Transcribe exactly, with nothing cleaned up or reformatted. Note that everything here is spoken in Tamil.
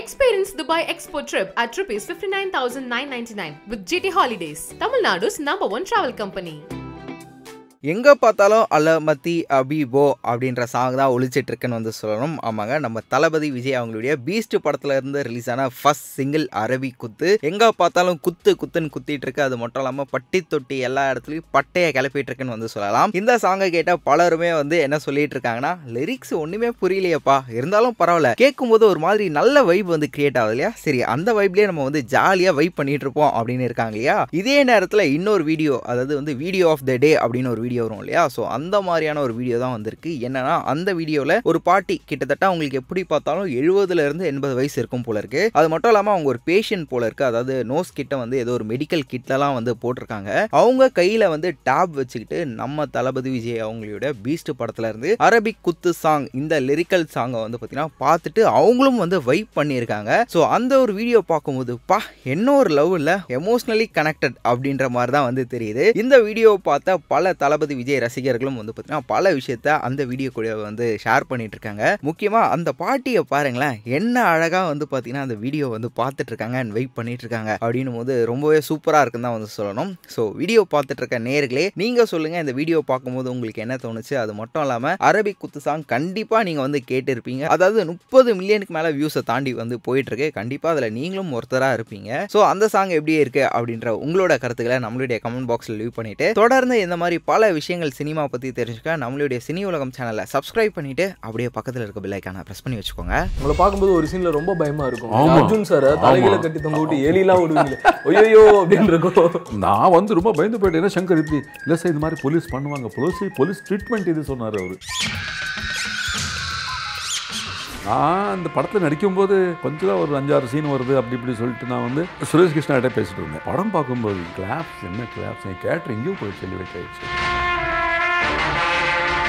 Experience Dubai Expo trip at rupees fifty-nine thousand nine hundred ninety-nine with J T Holidays, Tamil Nadu's number one travel company. எங்கே பார்த்தாலும் அலமதி அபிபோ அப்படின்ற சாங் தான் ஒழிச்சிட்டு இருக்குன்னு வந்து சொல்லணும். ஆமாங்க, நம்ம தளபதி விஜய் அவங்களுடைய பீஸ்ட் படத்தில் இருந்து ரிலீஸ் ஆன ஃபர்ஸ்ட் சிங்கிள் அரபி குத்து. எங்கே பார்த்தாலும் குத்து குத்துன்னு குத்திட்டு இருக்கு. அது மட்டும் இல்லாமல் பட்டி தொட்டி எல்லா இடத்துலையும் பட்டையை கிளப்பிட்டு இருக்குன்னு வந்து சொல்லலாம். இந்த சாங்கை கேட்டால் பலருமே வந்து என்ன சொல்லிட்டு இருக்காங்கன்னா, லிரிக்ஸ் ஒன்றுமே புரியலையப்பா, இருந்தாலும் பரவாயில்ல, கேட்கும்போது ஒரு மாதிரி நல்ல வைப் வந்து கிரியேட் ஆகுது இல்லையா, சரி அந்த வைப்லேயே நம்ம வந்து ஜாலியாக வைப் பண்ணிட்டு இருப்போம் அப்படின்னு இருக்காங்க இல்லையா. இதே நேரத்தில் இன்னொரு வீடியோ, அதாவது வந்து வீடியோ ஆஃப் த டே அப்படின்னு ஒரு வீடியோ வரும் இல்லையா. ஸோ அந்த மாதிரியான ஒரு வீடியோ தான் வந்திருக்கு. என்னன்னா, அந்த வீடியோவில் ஒரு பாட்டி கிட்டத்தட்ட அவங்களுக்கு எப்படி பார்த்தாலும் எழுபதுல இருந்து எண்பது வயசு இருக்கும் போல இருக்கு. அது மட்டும் இல்லாமல் அவங்க ஒரு பேஷண்ட் போல இருக்கு. அதாவது நோஸ் கிட்ட வந்து ஏதோ ஒரு மெடிக்கல் கிட்லாம் வந்து போட்டிருக்காங்க. அவங்க கையில வந்து டேப் வச்சுக்கிட்டு நம்ம தளபதி விஜய் அவங்களுடைய பீஸ்ட் படத்துல இருந்து அரபிக் குத்து சாங், இந்த லிரிக்கல் சாங்கை வந்து பார்த்தீங்கன்னா பார்த்துட்டு அவங்களும் வந்து வைப் பண்ணியிருக்காங்க. ஸோ அந்த ஒரு வீடியோ பார்க்கும்போது பா என்ன ஒரு லவ் இல்லை, எமோஷனலி கனெக்டட் அப்படின்ற மாதிரி தான் வந்து தெரியுது. இந்த வீடியோவை பார்த்த பல தளபதி விஜய் ரசிகர்களும் வந்து பார்த்தீங்கன்னா பல விஷயத்த அந்த வீடியோ கூட வந்து ஷேர் பண்ணிட்டு இருக்காங்க. முக்கியமா அந்த பாட்டியை பாருங்களேன், என்ன அழகா வந்து பார்த்தீங்கன்னா அந்த வீடியோ வந்து பார்த்துட்டு இருக்காங்க அண்ட் வெயிட் பண்ணிட்டு இருக்காங்க அப்படின்னும் போது ரொம்பவே சூப்பரா இருக்குன்னு தான் வந்து சொல்லணும். ஸோ வீடியோ பார்த்துட்டு இருக்க நேர்களே, நீங்க சொல்லுங்க இந்த வீடியோ பார்க்கும்போது உங்களுக்கு என்ன தோணுச்சு. அது மட்டும் இல்லாம அரபிக் குத்து சாங் கண்டிப்பா நீங்க வந்து கேட்டு இருப்பீங்க. அதாவது முப்பது மில்லியனுக்கு மேல வியூஸை தாண்டி வந்து போயிட்டு இருக்கு. கண்டிப்பா அதுல நீங்களும் ஒருத்தரா இருப்பீங்க. ஸோ அந்த சாங் எப்படி இருக்கு அப்படின்ற உங்களோட கருத்துக்களை நம்மளுடைய கமெண்ட் பாக்ஸ்ல லீவ் பண்ணிட்டு, தொடர்ந்து இந்த மாதிரி பல விஷயங்கள் சினிமா பத்தி தெரிஞ்சுக்க நம்மளுடைய சினி உலகம் சேனலை சப்ஸ்கிரைப் பண்ணிட்டு அப்படியே பக்கத்துல இருக்க பெல் ஐகானை பிரஸ் பண்ணி வச்சுக்கோங்க. உங்களை பார்க்கும்போது ஒரு சீன்ல ரொம்ப பயமா இருக்கும். அர்ஜுன் சார் தலையில கட்டி தொங்க விட்டு ஏலிலாம் விடுவீங்க, ஐயோ அப்படின்னு இருக்கும். நான் வந்து ரொம்ப பயந்து போயிட்டேன். சங்கர் இப்படி இல்லை சார், இது மாதிரி போலீஸ் பண்ணுவாங்க, போலீஸ் போலீஸ் ட்ரீட்மெண்ட் இது சொன்னார் அவர். நான் அந்த படத்தில் நடிக்கும்போது கொஞ்சம் தான் ஒரு அஞ்சாறு சீன் வருது அப்படி இப்படி சொல்லிட்டு நான் வந்து சுரேஷ் கிருஷ்ணாட்ட பேசிட்டு இருந்தேன். படம் பார்க்கும்போது கிளாப்ஸ் என்ன கிளாப்ஸ் கேட்டர் எங்கேயும் போய் சொல்லி வைக்காச்சு.